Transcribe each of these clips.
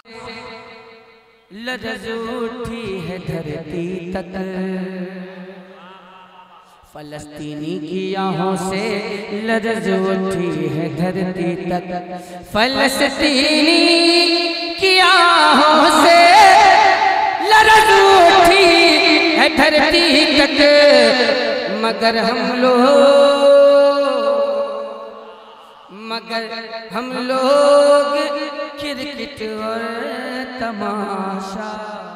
लरज़ उठी है धरती तक, फलस्तीनी की आहों से लरज़ उठी है धरती तक, फलस्तीनी की आहों से लरज़ उठी है धरती तक। मगर हम लोग क्रिकेट और तमाशा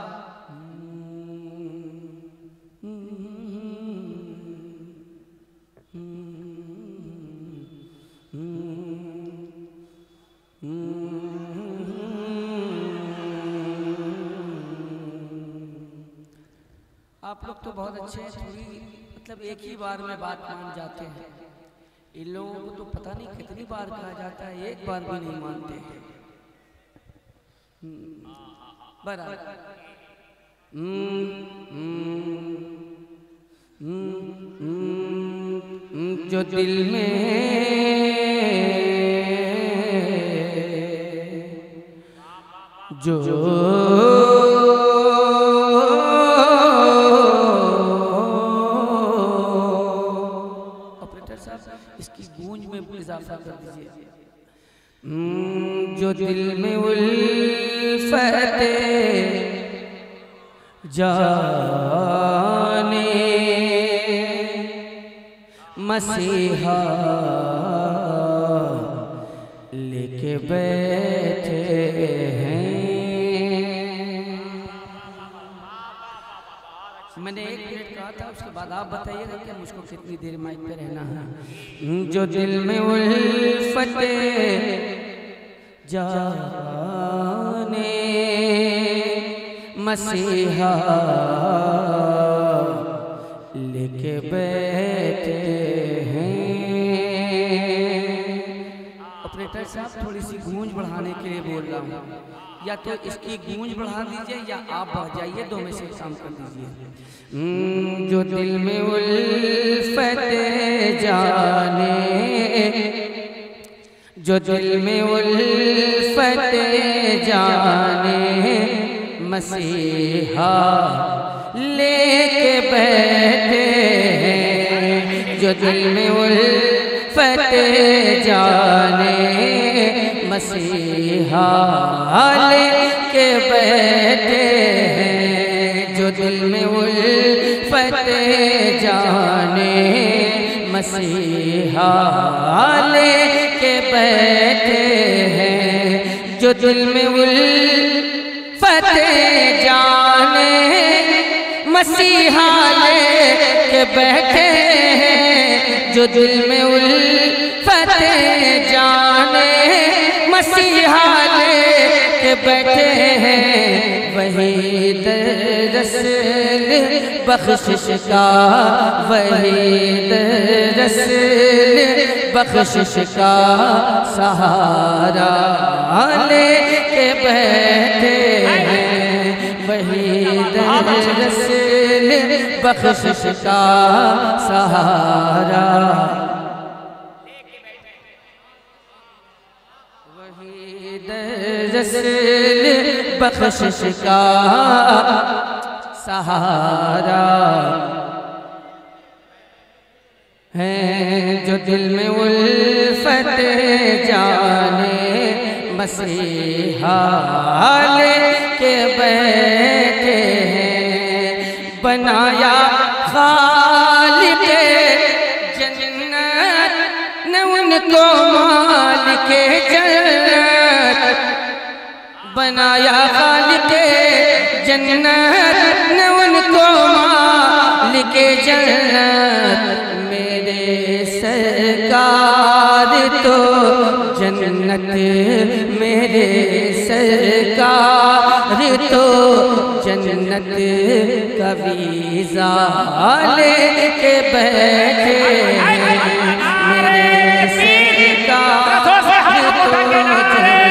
आप लोग तो बहुत अच्छे हैं, थोड़ी मतलब एक ही बार में बात मान जाते हैं। इन लोगों को तो पता नहीं कितनी बार कहा जाता है, एक बार भी नहीं मानते हैं। बराबर जो दिल में जो ऑपरेटर साहब इसकी गूंज में इजाफा कर दीजिए। जो दिल में उल्फत जाने मसीहा लेके बैठे हैं। मैंने 1 मिनट कहा था, उसके बाद आप बताइएगा कि मुझको कितनी देर माइक पे रहना है। जो दिल में उल्फत जाने मसीहा लेके बैठे हैं। ऑपरेटर साहब थोड़ी सी गूंज बढ़ाने के लिए बोल रहा हूँ, या तो इसकी गूंज बढ़ा दीजिए या आप बढ़ जाइए, दो में से काम कर दीजिए। जो दिल में उल्फत जाने, जो दिल में उल्फत जाने मसीहा लेके बैठे हैं। जो दिल में उल्फत जाने मसीहा लेके बैठे हैं। जो दिल में उल्फत जाने मसीहा लेके बैठे हैं। जो दिल में उल्फत जाने मसीहा लेके बैठे हैं। जो दिल में उल्फत जाने मसीहा लेके बैठे हैं, वही दरअसल बख्शिश का, वही दरअसल बख्शिश का सहारा लेके बैठे हैं। वही दरअसल बख्शिश का सहारा, वही दरअसल बख्शिश का सहारा है। जो दिल में उल्फत जाने मसीहा लेके बैठे हैं। बनाया खालिक जन्नत न उनको मालिक जन्नत, बनाया खालिक जन्नत न उनको मालिक जन्नत। मेरे सरकार तो जन्नत, मेरे सरकार तो जन्नत का वीज़ा लेके बैठे हैं। मेरे सरकार तो जन्नत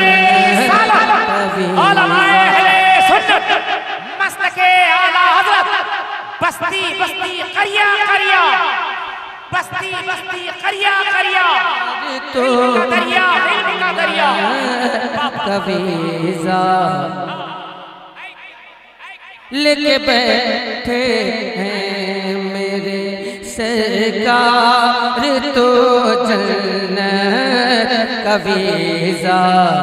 बस्ती बस्ती करिया करिया, बस्ती बस्ती करिया करिया, तो दरिया इल्म का दरिया, कवीज़ा लेके बैठे हैं मेरे सरकार तो जन्नत का वीज़ा।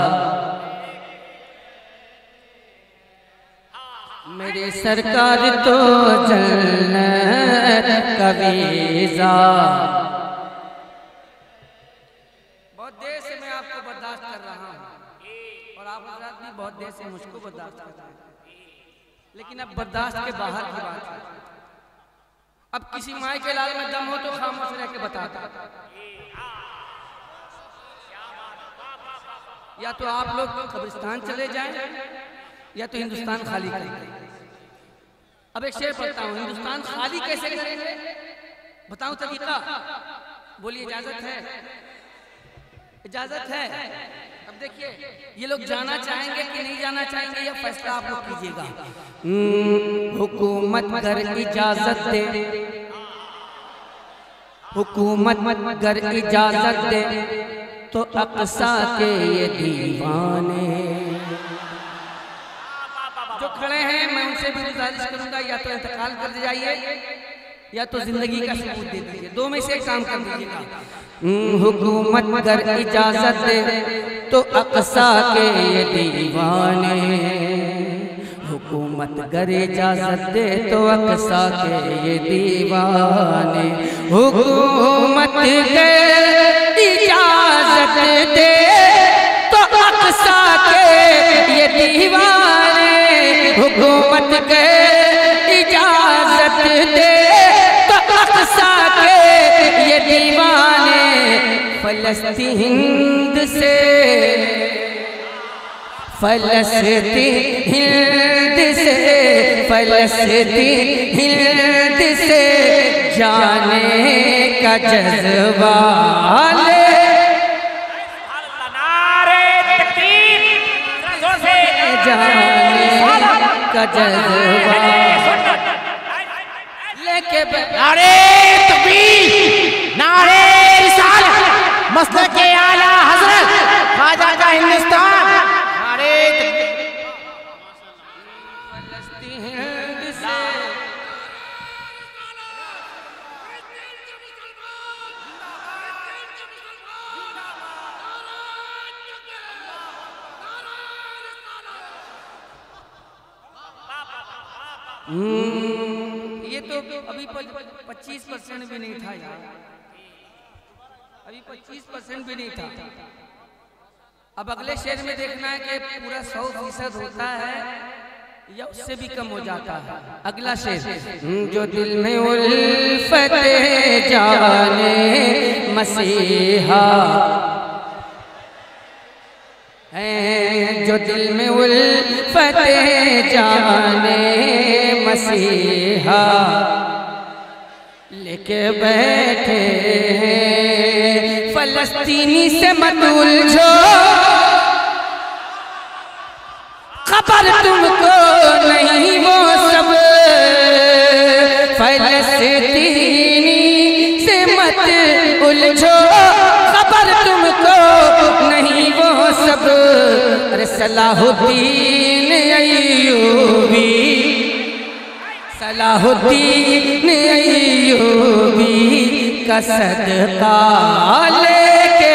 मेरे सरकार तो जन्नत का वीज़ा। बहुत देर से मैं आपको बर्दाश्त कर रहा हूँ और आप हज़रात भी बहुत देर से मुझको बर्दाश्त कर रहे हैं, लेकिन अब बर्दाश्त के बाहर की बात है। अब किसी माई के लाल में दम हो तो खामोश रह के बताता, या तो आप लोग कब्रिस्तान चले जाएं या तो हिंदुस्तान खाली करेंगे। अब एक शेर पढ़ता हूँ, हिंदुस्तान खाली कैसे करेंगे बताऊं तरीका? बोलिए इजाजत है? इजाजत है? अब देखिए ये लोग जाना चाहेंगे कि नहीं जाना चाहेंगे, यह फैसला आप लोग कीजिएगा। हुकूमत अगर इजाजत दे, हुकूमत अगर इजाजत दे तो अक्सा के ये दीवाने जो खड़े हैं मैं उनसे भी गुजारिश करूंगा, या तो इंतकाल कर जाइए या तो जिंदगी का सबूत दे दीजिए, दो में से एक काम कर दीजिएगा। हुकूमत अगर इजाजत दे तो अक्सा के ये दीवाने, हुकूमत अगर इजाजत दे तो अक्सा के ये दीवाने, हुकूमत अगर इजाजत दे तो अक्सा के ये दीवाने, हुकूमत अगर इजाजत दे तो अक्सा के ये दीवाने, फलस्तीन हिंद से, फलस्तीन हिंद से, फलस्तीन हिंद से जाने का जज्बा ले, जाने का जज्बा लेके नारे तकबीर, नारे रिसालत, मसलक के आला हजरत ख्वाजा का हिंदुस्तान, नारे फलस्तीन हिंद से ये तो अभी 25% भी नहीं था यार, अभी 25% भी नहीं था। अब अगले शेर में देखना है कि पूरा 100% होता है या उससे भी कम हो जाता है। अगला शेर, जो दिल में उल्फत जाने मसीहा है, जो दिल में उल्फत जाने मसीहा लेके बैठे हैं, फलस्तीनी से मत उलझो, खबर तुमको नहीं वो सब, फलस्तीनी से मत उलझो, खबर तुमको नहीं वो सब। अरे सलाहुद्दीन अय्यूबी, सलाहुद्दीन अय्यूबी का सदका लेके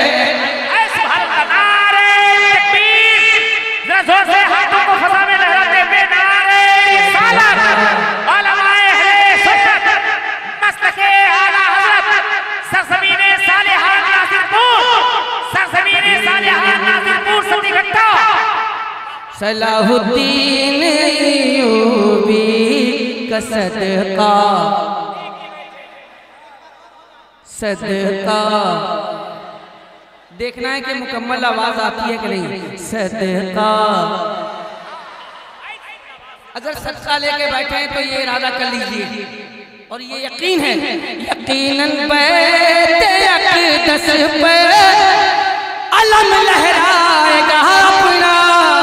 सलाहुद्दीन अय्यूबी का सदका, सदका देखना है कि मुकम्मल आवाज आती है कि नहीं। सदका अगर सदका लेके बैठे हैं तो ये इरादा कर लीजिए और ये यकीन है, यकीनन बैत अक़दस पे अलम लहराएगा अपना,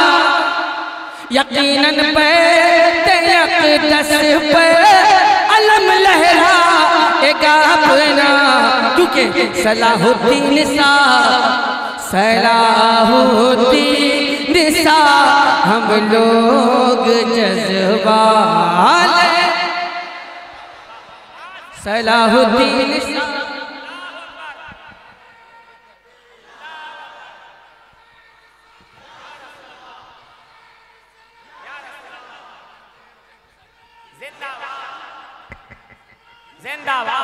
यकीनन बैत अक़दस पे अलम लहराएगा अपना, क्योंकि सलाहुद्दीन सा, सलाहुद्दीन सा हम लोग जज्बाले सलाहुद्दीन शाह। जिंदाबाद।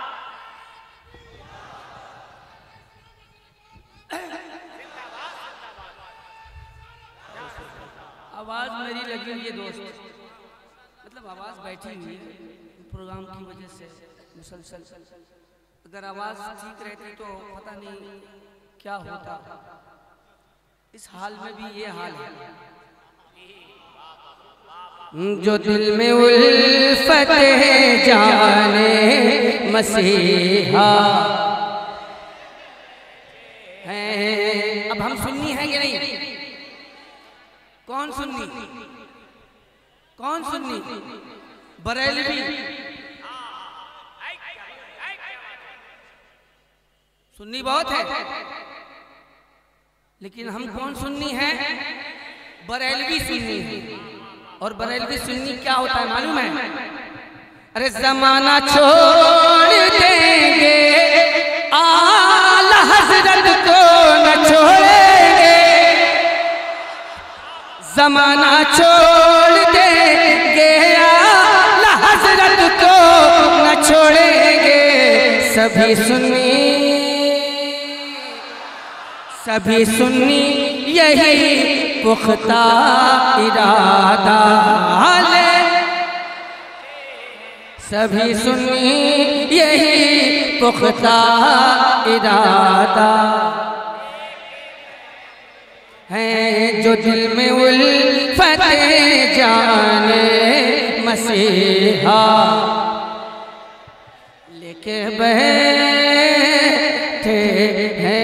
आवाज मेरी लगी हुई है दोस्त, मतलब आवाज बैठी हुई है प्रोग्राम की वजह से मुसलसल। अगर आवाज ठीक रहती तो पता नहीं क्या होता। इस हाल में भी ये हाल है। जो दिल में उल्फत है जाने मसीहा है। अब हम सुन्नी हैं कि नहीं? कौन सुन्नी? कौन सुन्नी? बरेलवी। सुन्नी बहुत है, लेकिन हम कौन सुन्नी हैं? बरेलवी सुन्नी है। और बरेलवी सुन्नी क्या होता है मालूम है? अरे जमाना छोड़ देंगे आला हज़रत को न छोड़ेंगे, जमाना छोड़ देंगे आला हज़रत को न छोड़ेंगे। सभी सुन्नी यही पुख्ता इरादा ले, सभी सुन्नी यही पुख्ता इरादा है। जो दिल में उल्फत जाने मसीहा लेके बैठे हैं।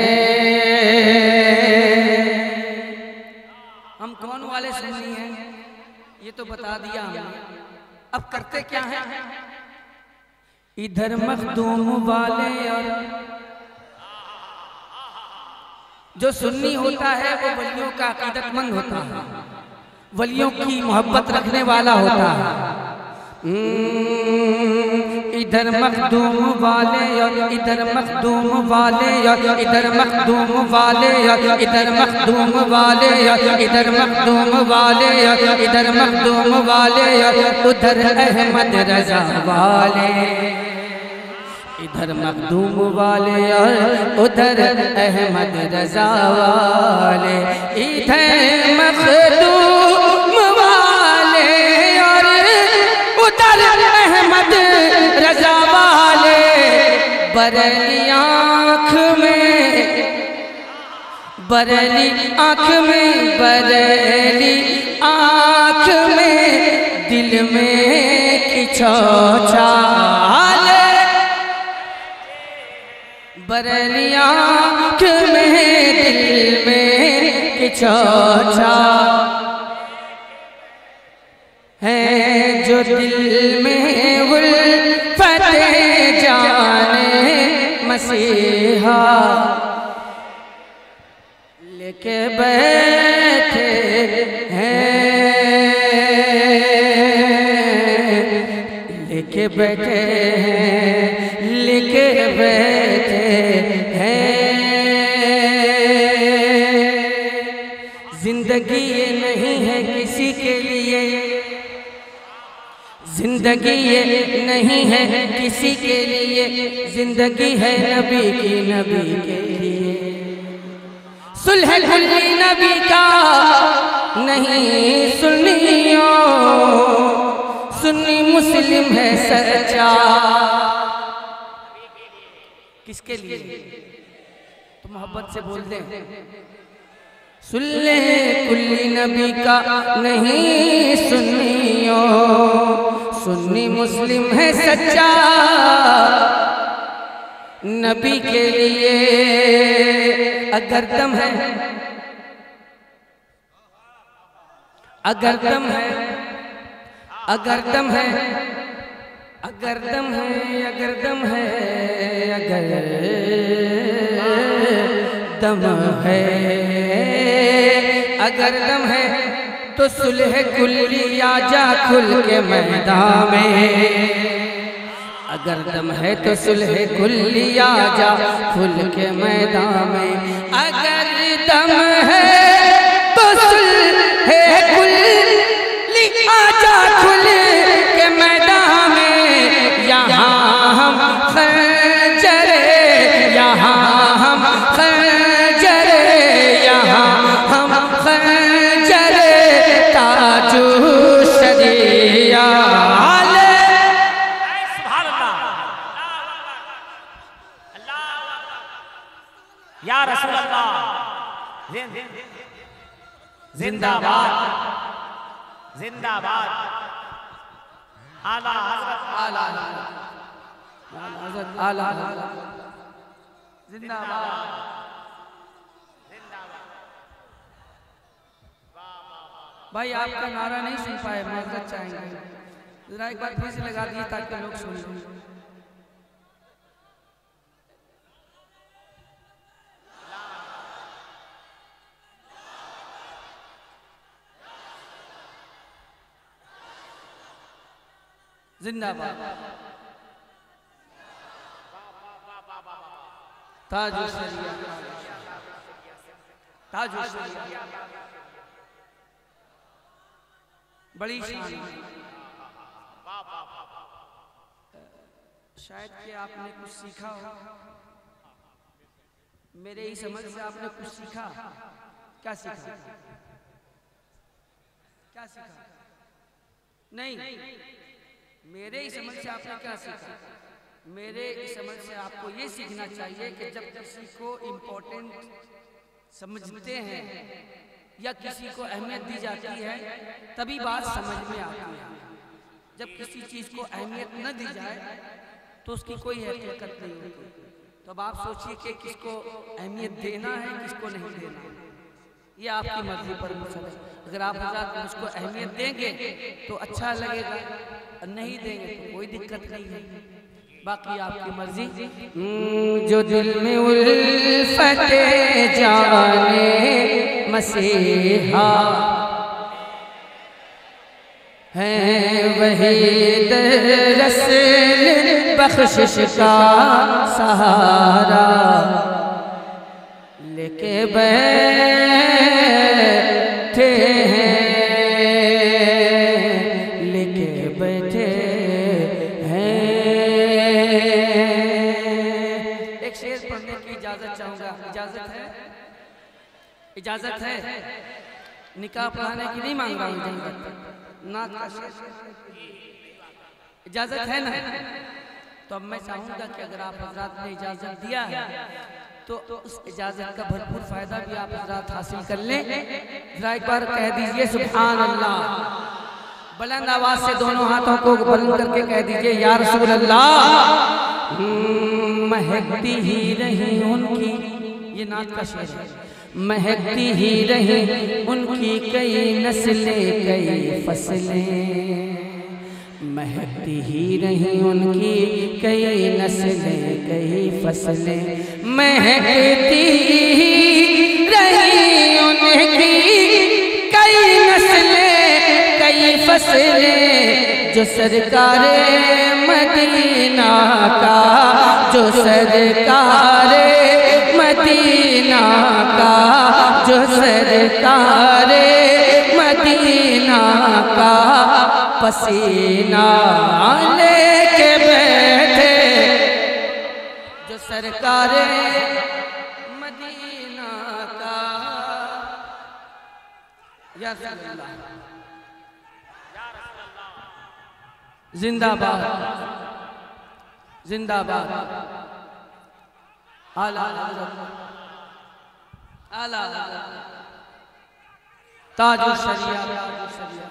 हम कौन वाले सुन्नी हैं ये तो बता दिया हमने। अब करते क्या हैं? इधर मखदूम वाले, और जो सुन्नी होता है वो वलियों का अकीदतमंद होता है, वलियों की मोहब्बत रखने वाला होता है। इधर मखदूम वाले और इधर मखदूम वाले और इधर मखदूम वाले और इधर मखदूम वाले और इधर मखदूम वाले और इधर मखदूम वाले और उधर अहमद रजा वाले। इधर मखदूम वाले और उधर अहमद रजा वाले। इधर मखदूम वाले और उधर अहमद रजा वाले। बरेली आँख में, बरेली आँख में, बरेली आँख में, दिल में खिंचोचाले। बरेली आँख में, दिल में खिंचोचा है। जो दिल में उल्फत जाने मसीहा लेके बैठे हैं, लेके बैठे हैं, लेके बैठे हैं। जिंदगी ये नहीं है किसी के लिए, जिंदगी ये नहीं है किसी के लिए, जिंदगी है नबी की, नबी के लिए। सुलह कुल्ली नबी का नहीं सुन्नियों, सुन्नी मुस्लिम है सच्चा। किसके लिए? तो मोहब्बत से बोल दें। सुल्ले कुल्ली नबी का नहीं सुन्नियों, सुन्नी मुस्लिम है सच्चा। नबी के लिए अगर दम है, अगर दम है, अगर दम है, अगर दम है, अगर दम है, अगर दम है, अगर दम है तो सुलह कुल्ली आजा खुल के मैदान में। अगर दम है तो सुलह कुल्ली आजा खुल के मैदान में। अगर दम है तो सुलह कुल्ली आजा खुल के मैदान में। यहाँ हम खंजरे, यहाँ हम खंजरे, यहाँ हम खंजरे ताजू शरिया। या रसूल अल्लाह जिंदाबाद जिंदाबाद। आला हज़रत आला हज़रत आला जिंदाबाद। भाई आपका नारा नहीं सुन पाए, माजरत चाहेंगे। जरा एक बार फिर से लगा दिए ताकि लोग सुन लें। जिंदाबाद ताजु शरिया, ताजु शरिया बड़ी शान। शायद कि आपने कुछ सीखा हो, मेरे ही समझ से आपने कुछ सीखा। क्या सीखा? क्या सीखा? नहीं, मेरे ही समझ से आपने क्या सीखा? मेरे समझ से आपको ये सीखना चाहिए कि जब किसी को इम्पोर्टेंट समझते हैं या किसी को अहमियत दी जाती है तभी बात समझ में आती है। जब किसी चीज़ को अहमियत न दी जाए तो उसकी कोई हकीकत नहीं होती। तो अब आप सोचिए कि किसको अहमियत देना है, किसको नहीं देना, ये आपकी मर्जी पर मुसल्लम है। अगर आप हज़रात मुझको अहमियत देंगे तो अच्छा लगेगा, नहीं देंगे तो कोई दिक्कत नहीं है, बाकी आपकी मर्जी। जो दिल में उल्फत जाने मसीहा है वही दरअसल बख्शिश का सहारा लेके बैठे हैं, लेके बैठे हैं। एक शेर पढ़ने की इजाजत चाहूंगा, इजाजत है? इजाजत है? निकाह पढ़ाने की नहीं मांग रहा हूँ, नात का शेर, इजाजत है ना? तो अब मैं चाहूंगा कि अगर आप हजरात ने इजाजत दिया है तो उस इजाजत का भरपूर फायदा भी आप हजरात हासिल कर लें। जरा एक बार कह दीजिए सुभान अल्लाह, बुलंद आवाज से दोनों हाथों को बुलंद करके कह दीजिए या रसूल अल्लाह। महकती ही रही उनकी, ये नात का शेर है, महकती ही रही उनकी कई नस्लें कई फसलें, महकती ही रही उनकी कई नस्लें कई फसलें, महकती ही रही उनकी कई नस्लें कई फसलें, जो सरकारे मदीना का, जो सरकारे मदीना का, जो सरकारे मदीना का पसीना लेके बैठे, जो सरकारे मदीना का। या अल्लाह जिंदाबाद जिंदाबाद। आला आला ताजु शरिया, ताजु शरिया।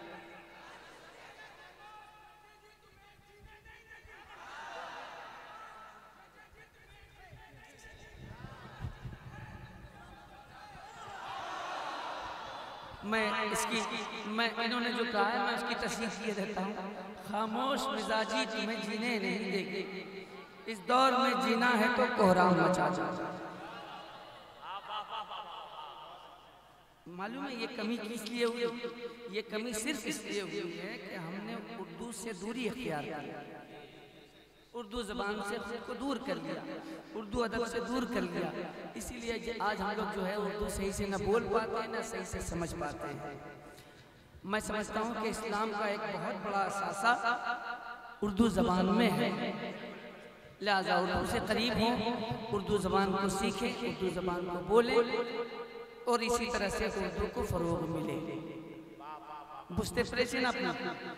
मैं इन्होंने जो कहा है मैं उसकी तस्दीक किए देता हूँ। खामोश मिजाजी तुम्हें जीने नहीं देगी, इस दौर में जीना है तो कोहराम मचा जा। मालूम है ये कमी किस लिए हुई? ये कमी सिर्फ इसलिए हुई है कि हमने उर्दू से दूरी अख्तियार की, उर्दू ज़बान से खुद को दूर कर लिया, उर्दू अदब से दूर कर लिया। इसीलिए आज हम लोग जो है उर्दू सही से न बोल पाते हैं, न सही से समझ पाते हैं। मैं समझता हूँ कि इस्लाम का एक बहुत बड़ा असासा उर्दू ज़बान में है, लिहाजा उर्दू से करीब हों, उर्दू ज़बान को सीखें, उर्दू ज़बान को बोलें और इसी तरह से उर्दू को फ़रोग़ मिले। बुझते परेशान अपना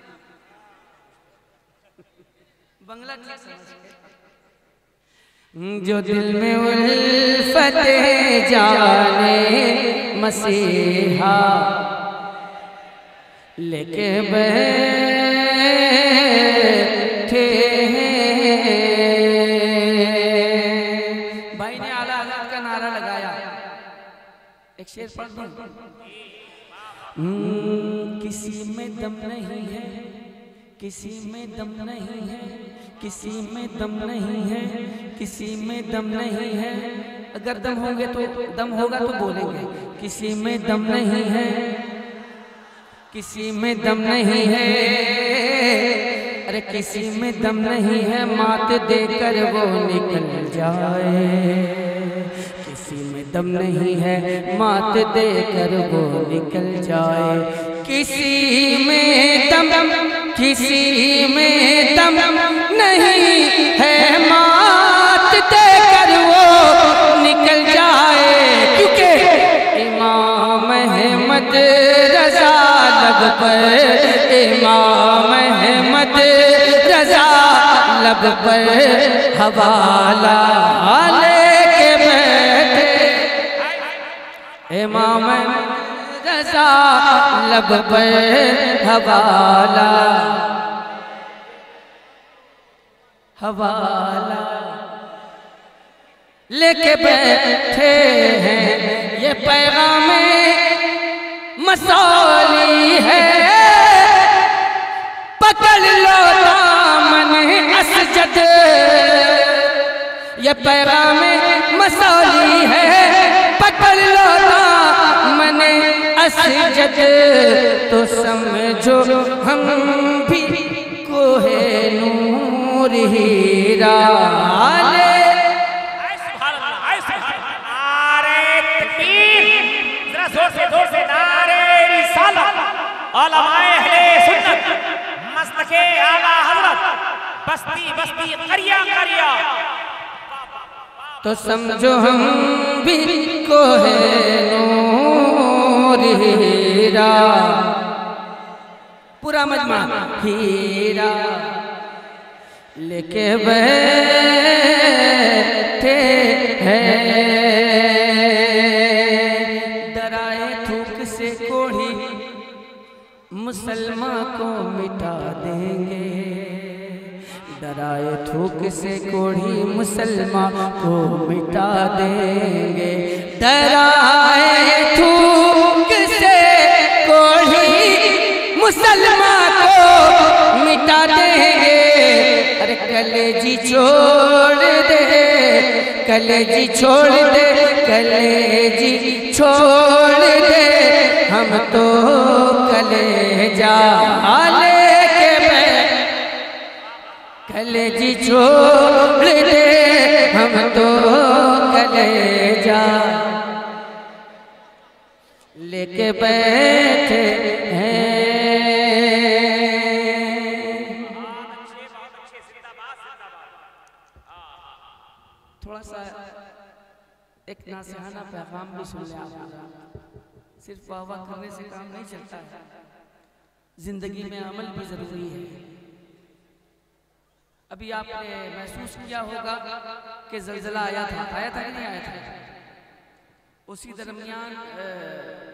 बंगला जो दिल में उल्फत जाने मसीहा लेके बैठे भाई ने आला हज़रत का नारा लगाया। एक शेर पढ़ दूं? किसी में दम नहीं है, किसी में दम नहीं है, किसी में दम नहीं है, किसी में दम नहीं है। अगर दम होंगे तो दम होगा तो बोलेंगे। किसी में दम नहीं है, किसी में दम नहीं है, अरे किसी में दम नहीं है, मात देकर वो निकल जाए। किसी में दम नहीं है, मात देकर वो निकल जाए। किसी में दम, किसी में दम नहीं है, मात देकर वो निकल जाए। क्योंकि इमाम अहमद रज़ा लब पर, इमाम अहमद रज़ा लब पर हवाला लेके बैठे। इमाम रज़ा लब पर हवाला, हवाला लेके बैठे हैं। ये पैगाम मसौली है, पकड़ लो दामन असजद। ये पैगाम मसौली है, पकड़ लो दामन असजद। तो समझो हम भी कोहे नूर हीरा ले। जोर से नारे रिसालत, उलमाए अहले सुन्नत, मसलके आला हज़रत, बस्ती बस्ती करिया करिया। तो समझो हम भी कोहे नूर हीरा, पूरा मजमा हीरा लेके बैठे हैं। डराए थूक से कोढ़ी मुसलमान को मिटा देंगे। डराए थूक से कोढ़ी मुसलमान को मिटा देंगे। डराए थूक से कोढ़ी मुसलमान को मिटा देंगे। अरे कलेजी छोड़ दे, कलेजी छोड़ दे, कलेजी छोड़ दे, हम तो कलेजा लेके बैठ। कलेजी छोड़ दे, हम तो कलेजा लेके बैठे हैं। थोड़ा सा एक नासिहाना पैगाम भी सुन ले आप। सिर्फ वाह वाह करने से काम नहीं चलता है, जिंदगी में अमल भी जरूरी है। अभी आपने महसूस किया होगा कि ज़लज़ला आया था कि नहीं आया था? उसी दरमियान